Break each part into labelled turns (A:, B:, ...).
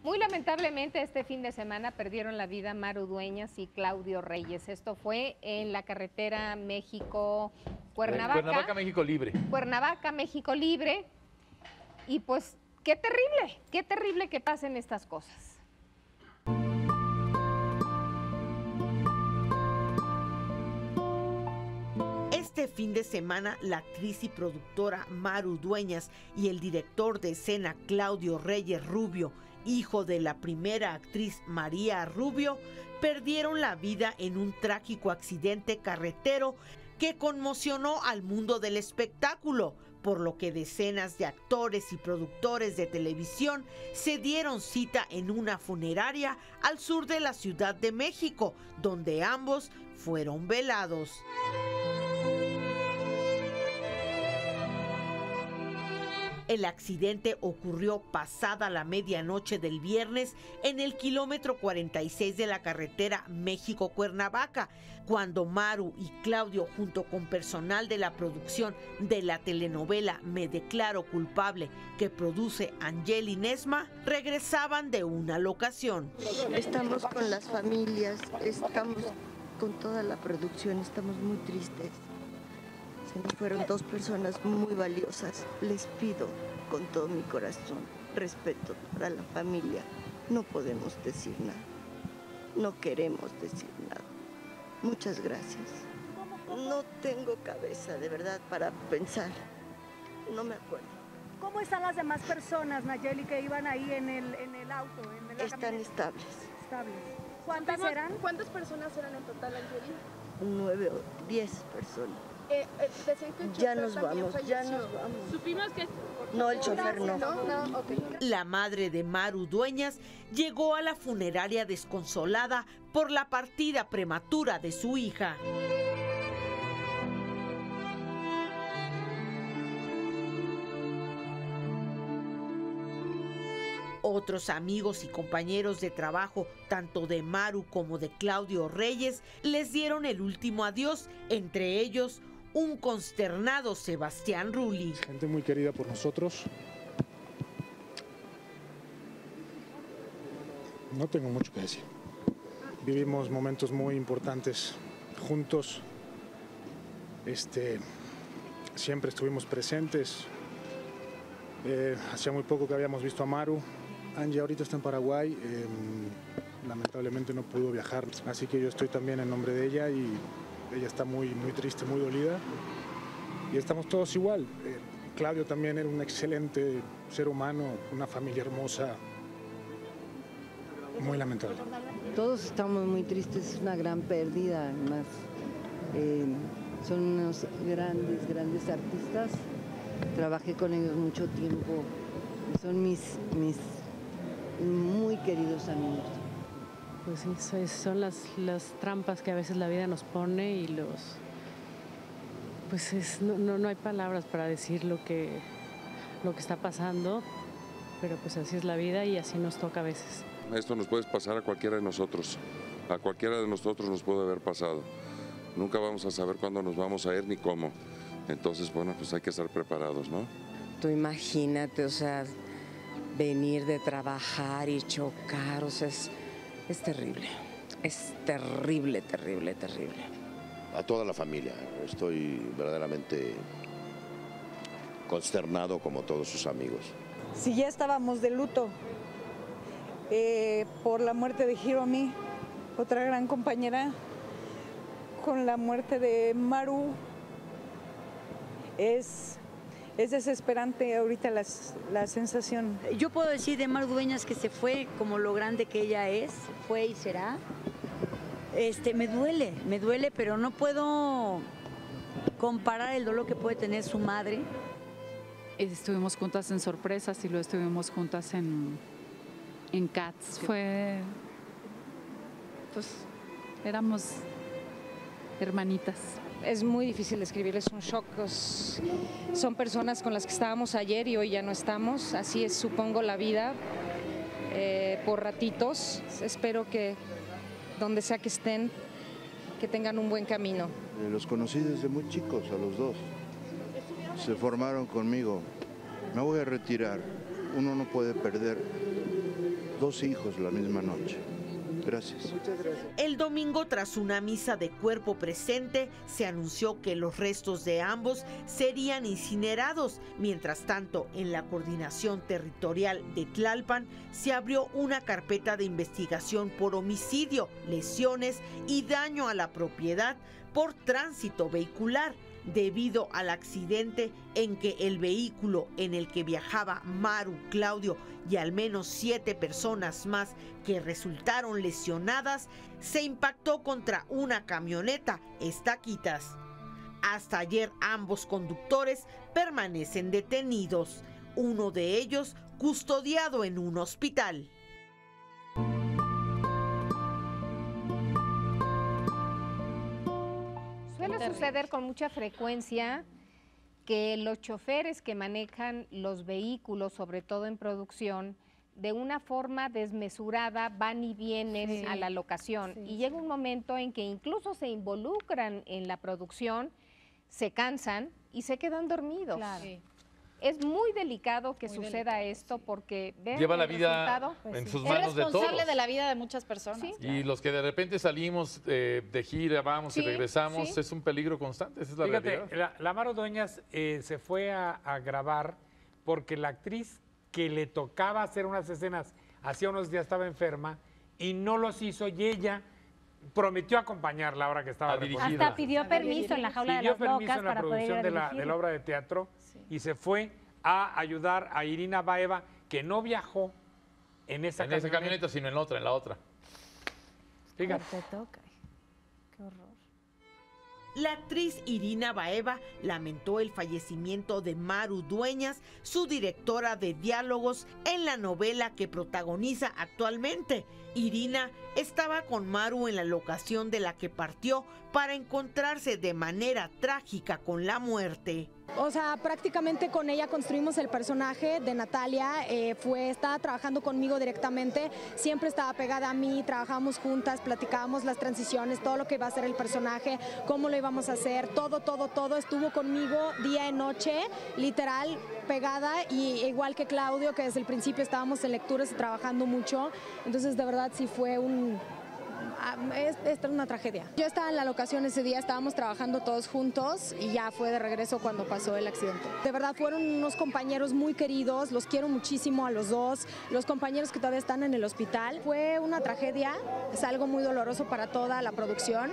A: Muy lamentablemente este fin de semana perdieron la vida Maru Dueñas y Claudio Reyes. Esto fue en la carretera México-Cuernavaca.
B: Cuernavaca, México Libre.
A: Cuernavaca, México Libre. Y pues qué terrible que pasen estas cosas.
C: Este fin de semana, la actriz y productora Maru Dueñas y el director de escena Claudio Reyes Rubio, hijo de la primera actriz María Rubio, perdieron la vida en un trágico accidente carretero que conmocionó al mundo del espectáculo, por lo que decenas de actores y productores de televisión se dieron cita en una funeraria al sur de la Ciudad de México, donde ambos fueron velados. El accidente ocurrió pasada la medianoche del viernes en el kilómetro 46 de la carretera México-Cuernavaca, cuando Maru y Claudio, junto con personal de la producción de la telenovela Me Declaro Culpable, que produce Angeli Nesma, regresaban de una locación.
D: Estamos con las familias, estamos con toda la producción, estamos muy tristes. Se nos fueron dos personas muy valiosas. Les pido con todo mi corazón respeto para la familia. No podemos decir nada. No queremos decir nada. Muchas gracias. No tengo cabeza, de verdad, para pensar. No me acuerdo.
E: ¿Cómo están las demás personas, Nayeli, que iban ahí en el auto?
D: Están estables.
E: ¿Cuántas eran?
F: ¿Cuántas personas eran en total, Angeli?
D: 9 o 10 personas.
F: Decían que el
D: Ya
F: chofer
D: nos
F: también
D: vamos,
F: falleció.
D: ya nos vamos.
F: Supimos que...
D: No, el chofer no.
F: No, okay.
C: La madre de Maru Dueñas llegó a la funeraria desconsolada por la partida prematura de su hija. Otros amigos y compañeros de trabajo, tanto de Maru como de Claudio Reyes, les dieron el último adiós, entre ellos un consternado Sebastián Rulli.
G: Gente muy querida por nosotros. No tengo mucho que decir. Vivimos momentos muy importantes juntos. Siempre estuvimos presentes. Hacía muy poco que habíamos visto a Maru. Angie ahorita está en Paraguay, lamentablemente no pudo viajar, así que yo estoy también en nombre de ella y ella está muy triste, muy dolida y estamos todos igual. Claudio también era un excelente ser humano, una familia hermosa, muy lamentable.
H: Todos estamos muy tristes, es una gran pérdida, además son unos grandes artistas, trabajé con ellos mucho tiempo, son mis muy queridos amigos.
I: Pues sí, son las trampas que a veces la vida nos pone y no hay palabras para decir lo que está pasando, pero pues así es la vida y así nos toca a veces.
J: Esto nos puede pasar a cualquiera de nosotros, nos puede haber pasado. Nunca vamos a saber cuándo nos vamos a ir ni cómo, entonces bueno, pues hay que estar preparados, ¿no?
K: Tú imagínate, o sea, venir de trabajar y chocar, o sea, es terrible, es terrible.
L: A toda la familia, estoy verdaderamente consternado como todos sus amigos.
E: Sí, ya estábamos de luto por la muerte de Hiromi, otra gran compañera, con la muerte de Maru. Es desesperante ahorita la sensación.
M: Yo puedo decir de Maru Dueñas que se fue como lo grande que ella es, fue y será. Me duele, pero no puedo comparar el dolor que puede tener su madre.
N: Estuvimos juntas en Sorpresas y luego estuvimos juntas en Cats. Éramos hermanitas.
O: Es muy difícil describir, es un shock. Son personas con las que estábamos ayer y hoy ya no estamos. Así es, supongo, la vida, por ratitos. Espero que donde sea que estén, que tengan un buen camino.
P: Los conocí desde muy chicos, a los dos. Se formaron conmigo. Me voy a retirar. Uno no puede perder 2 hijos la misma noche. Gracias.
C: Muchas gracias. El domingo, tras una misa de cuerpo presente, se anunció que los restos de ambos serían incinerados. Mientras tanto, en la Coordinación Territorial de Tlalpan se abrió una carpeta de investigación por homicidio, lesiones y daño a la propiedad por tránsito vehicular, debido al accidente en que el vehículo en el que viajaba Maru, Claudio y al menos 7 personas más que resultaron lesionadas se impactó contra una camioneta Estaquitas. Hasta ayer ambos conductores permanecen detenidos, uno de ellos custodiado en un hospital.
A: Suele suceder con mucha frecuencia que los choferes que manejan los vehículos, sobre todo en producción, de una forma desmesurada van y vienen a la locación. Y llega un momento en que incluso se involucran en la producción, se cansan y se quedan dormidos. Es muy delicado que suceda esto porque
B: lleva la vida en sus manos de todos.
Q: Es responsable de la vida de muchas personas.
B: ¿Sí? Y los que de repente salimos de gira, vamos y regresamos, es un peligro constante, esa es la realidad.
R: La Maru Dueñas se fue a grabar porque la actriz que le tocaba hacer unas escenas hacía unos días estaba enferma y no los hizo, y ella prometió acompañarla ahora que estaba
S: dirigida. Hasta pidió permiso en la Jaula de las Locas para poder ir a dirigir.
R: Pidió permiso en la producción de la obra de teatro y se fue a ayudar a Irina Baeva, que no viajó en esa
B: camioneta, sino en la otra.
R: Fíjate.
S: Te toca. Qué horror.
C: La actriz Irina Baeva lamentó el fallecimiento de Maru Dueñas, su directora de diálogos en la novela que protagoniza actualmente. Irina estaba con Maru en la locación de la que partió para encontrarse de manera trágica con la muerte.
T: O sea, prácticamente con ella construimos el personaje de Natalia, estaba trabajando conmigo directamente, siempre estaba pegada a mí, trabajábamos juntas, platicábamos las transiciones, todo lo que iba a ser el personaje, cómo lo íbamos a hacer, todo estuvo conmigo día y noche, literal, pegada, y igual que Claudio, que desde el principio estábamos en lecturas y trabajando mucho, entonces de verdad sí fue esta es una tragedia. Yo estaba en la locación ese día, estábamos trabajando todos juntos y ya fue de regreso cuando pasó el accidente. De verdad fueron unos compañeros muy queridos, los quiero muchísimo a los dos, los compañeros que todavía están en el hospital. Fue una tragedia, es algo muy doloroso para toda la producción.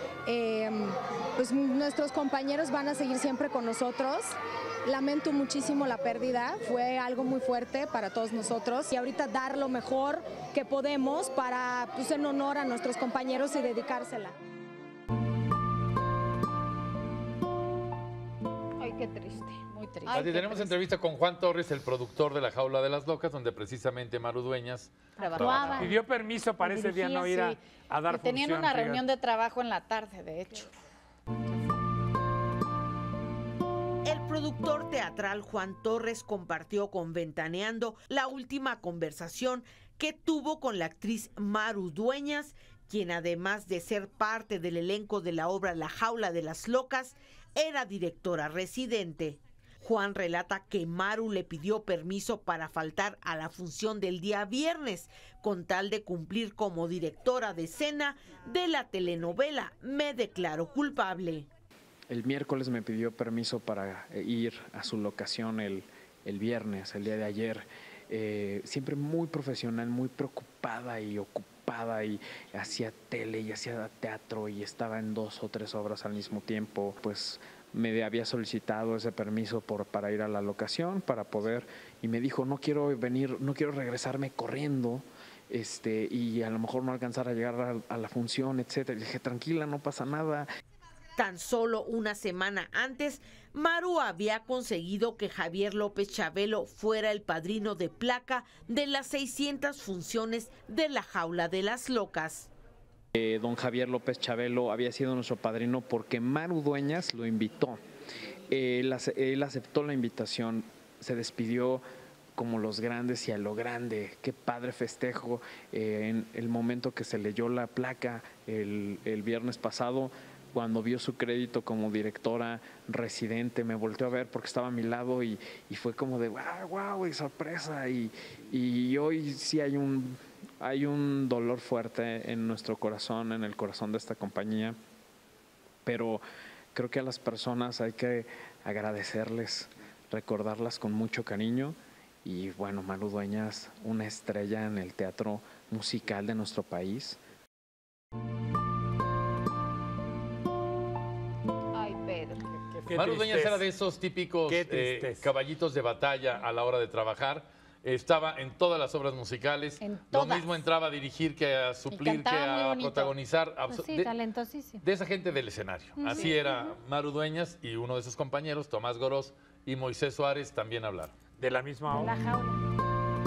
T: Pues nuestros compañeros van a seguir siempre con nosotros. Lamento muchísimo la pérdida, fue algo muy fuerte para todos nosotros y ahorita dar lo mejor que podemos para, pues, en honor a nuestros compañeros y dedicársela.
A: Ay, qué triste.
Q: Muy triste.
B: Así tenemos entrevista con Juan Torres, el productor de La Jaula de las Locas, donde precisamente Maru Dueñas trabajaba.
R: Pidió permiso para ese día no ir a dar función.
Q: Tenían una reunión de trabajo en la tarde, de hecho.
C: El productor teatral Juan Torres compartió con Ventaneando la última conversación que tuvo con la actriz Maru Dueñas, quien además de ser parte del elenco de la obra La Jaula de las Locas, era directora residente. Juan relata que Maru le pidió permiso para faltar a la función del día viernes, con tal de cumplir como directora de escena de la telenovela Me Declaro Culpable.
U: El miércoles me pidió permiso para ir a su locación el viernes, el día de ayer. Siempre muy profesional, muy preocupada y ocupada, y hacía tele y hacía teatro y estaba en 2 o 3 obras al mismo tiempo. Pues me había solicitado ese permiso para ir a la locación, para poder, y me dijo, no quiero regresarme corriendo, y a lo mejor no alcanzar a llegar a la función, etcétera. Y dije, tranquila, no pasa nada.
C: Tan solo una semana antes, Maru había conseguido que Javier López Chabelo fuera el padrino de placa de las 600 funciones de La Jaula de las Locas.
U: Don Javier López Chabelo había sido nuestro padrino porque Maru Dueñas lo invitó. Él aceptó la invitación, se despidió como los grandes y a lo grande. Qué padre festejo. En el momento que se leyó la placa el viernes pasado, cuando vio su crédito como directora residente, me volteó a ver porque estaba a mi lado y fue como de wow, y sorpresa. Y hoy sí hay un dolor fuerte en nuestro corazón, en el corazón de esta compañía, pero creo que a las personas hay que agradecerles, recordarlas con mucho cariño. Y bueno, Maru Dueñas, una estrella en el teatro musical de nuestro país.
A: Ay, Pedro.
B: Maru Dueñas era de esos típicos caballitos de batalla a la hora de trabajar. Estaba en todas las obras musicales. Lo mismo entraba a dirigir que a suplir, que a protagonizar.
S: Pues sí, talentosísimo.
B: De esa gente del escenario. Así era Maru Dueñas, y uno de sus compañeros, Tomás Gorós y Moisés Suárez, también hablaron.
R: De la misma obra.
S: La jaula.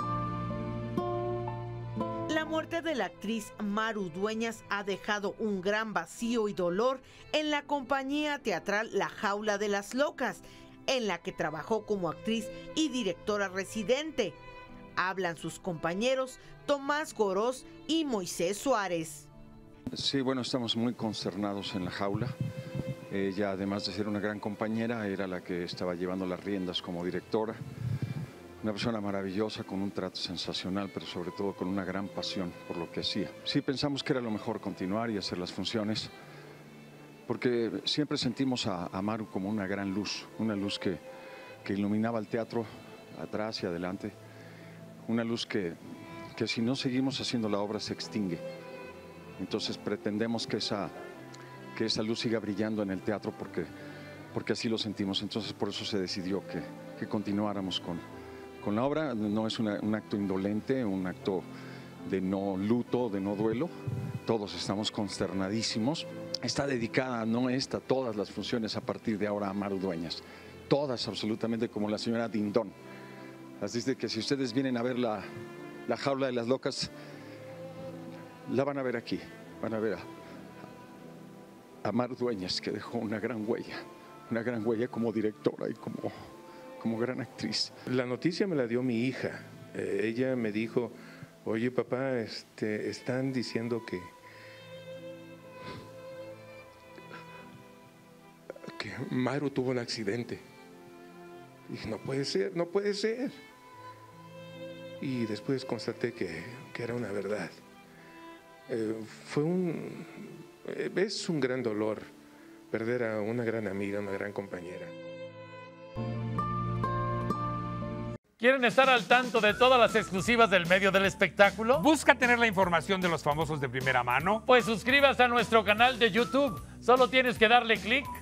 C: La muerte de la actriz Maru Dueñas ha dejado un gran vacío y dolor en la compañía teatral La Jaula de las Locas, en la que trabajó como actriz y directora residente. Hablan sus compañeros Tomás Gorós y Moisés Suárez.
D: Sí, bueno, estamos muy consternados en La Jaula. Ella, además de ser una gran compañera, era la que estaba llevando las riendas como directora. Una persona maravillosa, con un trato sensacional, pero sobre todo con una gran pasión por lo que hacía. Sí, pensamos que era lo mejor continuar y hacer las funciones, porque siempre sentimos a Maru como una gran luz, una luz que iluminaba el teatro atrás y adelante, una luz que si no seguimos haciendo la obra se extingue. Entonces pretendemos que esa luz siga brillando en el teatro porque así lo sentimos. Entonces por eso se decidió que continuáramos con la obra. No es un acto indolente, un acto de no luto, de no duelo. Todos estamos consternadísimos. Está dedicada, todas las funciones a partir de ahora a Maru Dueñas. Todas, absolutamente, como la señora Dindón. Así es de que si ustedes vienen a ver la Jaula de las Locas, la van a ver aquí. Van a ver a Maru Dueñas, que dejó una gran huella como directora y como gran actriz.
V: La noticia me la dio mi hija. Ella me dijo, oye papá, están diciendo que Maru tuvo un accidente. Y dije, no puede ser. Y después constaté que era una verdad. Es un gran dolor perder a una gran amiga, una gran compañera.
B: ¿Quieren estar al tanto de todas las exclusivas del medio del espectáculo?
R: ¿Busca tener la información de los famosos de primera mano?
B: Pues suscríbase a nuestro canal de YouTube. Solo tienes que darle clic